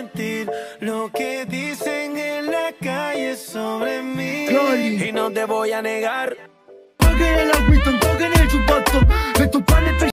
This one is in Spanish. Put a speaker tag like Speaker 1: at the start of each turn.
Speaker 1: mentir lo que dicen en la calle sobre mí. Y no te voy a negar.
Speaker 2: Paguen el agüita, paguen el chupato.